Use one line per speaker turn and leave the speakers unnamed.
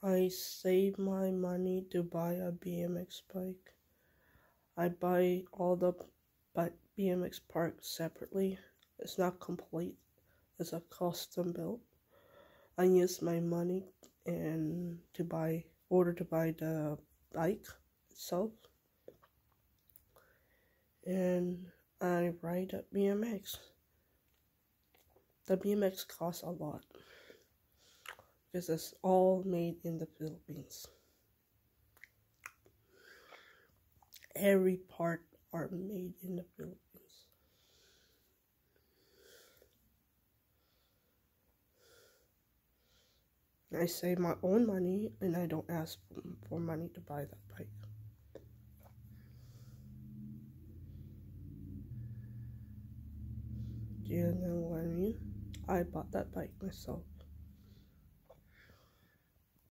I save my money to buy a BMX bike. I buy all the BMX parts separately. It's not complete. It's a custom built. I use my money and to buy the bike itself, and I ride a BMX. The BMX costs a lot because it's all made in the Philippines. Every part are made in the Philippines. I save my own money and I don't ask for money to buy that bike. Do you know what I mean? I bought that bike myself.